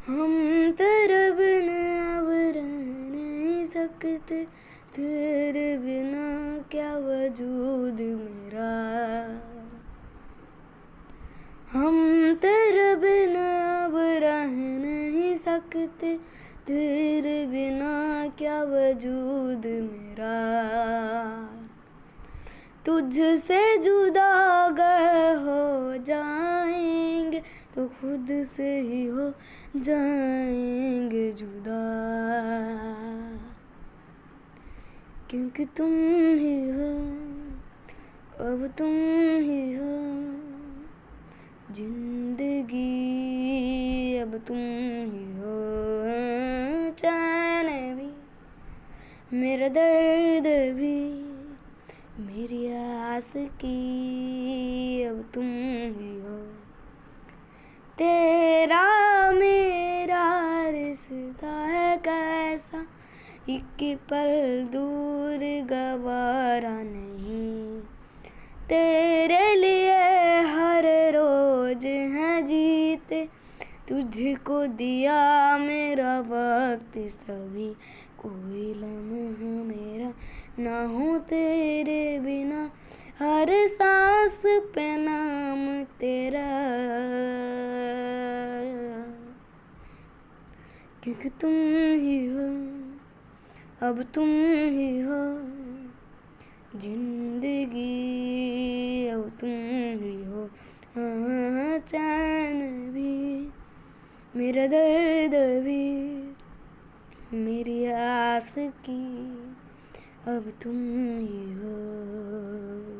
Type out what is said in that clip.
हम तेरे बिना अब रह नहीं सकते, तेरे बिना क्या वजूद मेरा। हम तेरे बिना अब रह नहीं सकते, तेरे बिना क्या वजूद मेरा। तुझसे जुदा अगर हो जाएंगे तो खुद से ही हो जाएंगे जुदा, क्योंकि तुम ही हो, अब तुम ही हो जिंदगी, अब तुम ही हो चैन भी, मेरा दर्द भी, मेरी आस की, अब तुम ही हो। तेरा मेरा रिश्ता है कैसा, एक पल दूर गवारा नहीं। तेरे लिए हर रोज है जीते, तुझको दिया मेरा वक्त सभी, कोई लम्हा मेरा ना हो तेरे बिना, हर सांस पे नाम तेरा, क्योंकि तुम ही हो, अब तुम ही हो जिंदगी, अब तुम ही हो हाँ चैन भी, मेरा दर्द भी, मेरी आस की, अब तुम ही हो।